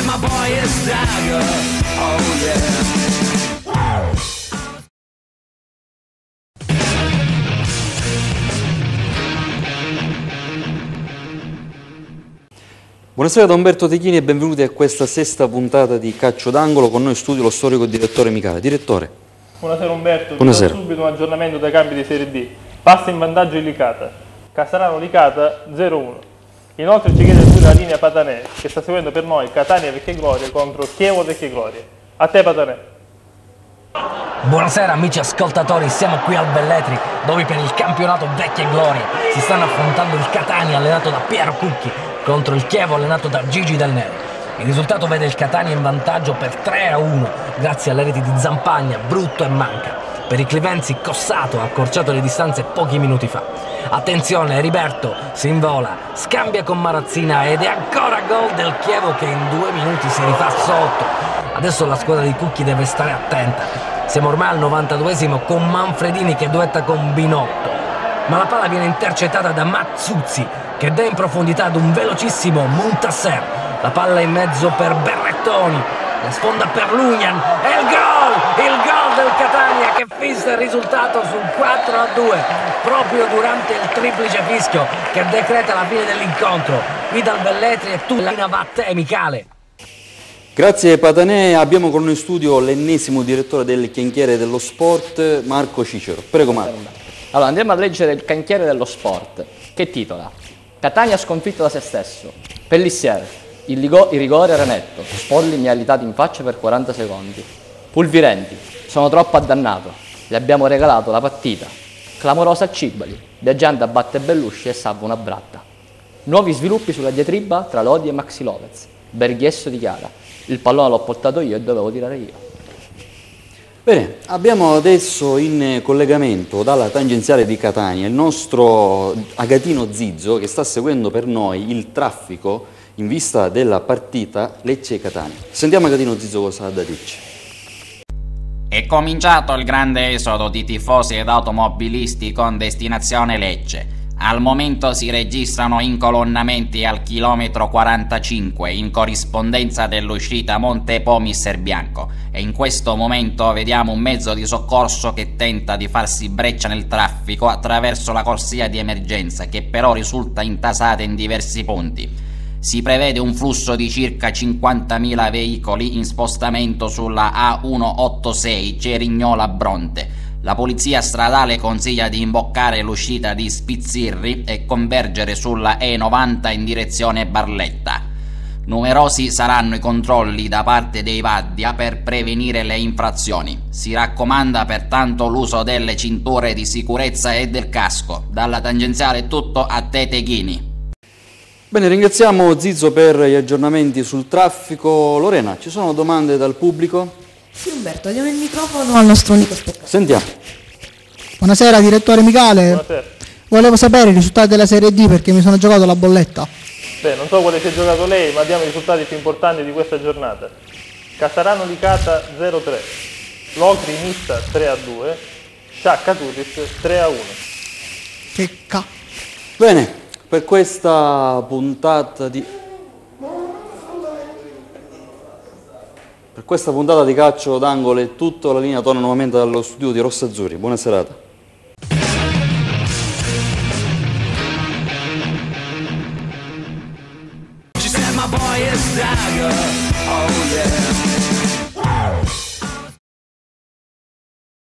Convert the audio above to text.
my boy is Dagger. Oh yeah. Buonasera da Umberto Techini e benvenuti a questa sesta puntata di Calcio d'Angolo. Con noi in studio lo storico direttore Micale. Direttore. Buonasera Umberto, Buonasera. Subito un aggiornamento dai cambi di Serie D. Passa in vantaggio il Licata. Casarano-Licata 0-1. Inoltre ci chiede pure la linea Patanè, che sta seguendo per noi Catania Vecchie Glorie contro Chievo Vecchie Glorie. A te Patanè. Buonasera amici ascoltatori, siamo qui al Velletri, dove per il campionato Vecchie Glorie si stanno affrontando il Catania allenato da Piero Cucchi contro il Chievo allenato da Gigi Del Nero. Il risultato vede il Catania in vantaggio per 3-1 grazie alle reti di Zampagna, Brutto e Manca. Per i Clivenzi Cossato ha accorciato le distanze pochi minuti fa. Attenzione, Heriberto si invola, scambia con Marazzina ed è ancora gol del Chievo che in 2 minuti si rifà sotto. Adesso la squadra di Cucchi deve stare attenta. Siamo ormai al 92esimo con Manfredini che duetta con Binotto. Ma la palla viene intercettata da Mazzuzzi che dà in profondità ad un velocissimo Muntasser. La palla in mezzo per Berrettoni. La sfonda per Lugnan e il gol! Il gol del Catania che fissa il risultato sul 4-2 proprio durante il triplice fischio che decreta la fine dell'incontro. Qui dal Velletri e tu la linea va a te, Micale. Grazie Patanè, abbiamo con noi in studio l'ennesimo direttore del Canchiere dello Sport, Marco Cicero. Prego Marco. Allora andiamo a leggere il Canchiere dello Sport, che titola Catania sconfitto da se stesso, Pellissier, il rigore era netto, Spolli mi ha alitato in faccia per 40 secondi, Pulvirenti, sono troppo addannato, gli abbiamo regalato la partita, clamorosa Cibali, Viaggiante abbatte Bellusci e salva una bratta. Nuovi sviluppi sulla diatriba tra Lodi e Maxi Lopez, Berghiesso dichiara, il pallone l'ho portato io e dovevo tirare io. Bene, abbiamo adesso in collegamento dalla tangenziale di Catania il nostro Agatino Zizzo che sta seguendo per noi il traffico in vista della partita Lecce-Catania. Sentiamo Agatino Zizzo cosa ha da dirci. È cominciato il grande esodo di tifosi ed automobilisti con destinazione Lecce. Al momento si registrano incolonnamenti al chilometro 45 in corrispondenza dell'uscita Montepo-Misterbianco e in questo momento vediamo un mezzo di soccorso che tenta di farsi breccia nel traffico attraverso la corsia di emergenza che però risulta intasata in diversi punti. Si prevede un flusso di circa 50.000 veicoli in spostamento sulla A186 Cerignola-Bronte. La polizia stradale consiglia di imboccare l'uscita di Spizzirri e convergere sulla E90 in direzione Barletta. Numerosi saranno i controlli da parte dei Vaddia per prevenire le infrazioni. Si raccomanda pertanto l'uso delle cinture di sicurezza e del casco. Dalla tangenziale è tutto, a te Techini. Bene, ringraziamo Zizzo per gli aggiornamenti sul traffico. Lorena, ci sono domande dal pubblico? Sì Umberto, diamo il microfono al nostro unico spettatore. Sentiamo. Buonasera direttore Micale. Buonasera. Volevo sapere i risultati della Serie D perché mi sono giocato la bolletta. Beh, non so quale si è giocato lei, ma diamo i risultati più importanti di questa giornata. Casarano-Licata 0-3, Locri Nissa 3-2, Sciacca Tutis 3-1. Che ca... Bene, per questa puntata di... Per questa puntata di Calcio d'Angolo è tutto, la linea torna nuovamente dallo studio di Rossazzurri. Buona serata. She said my boy is Dagger.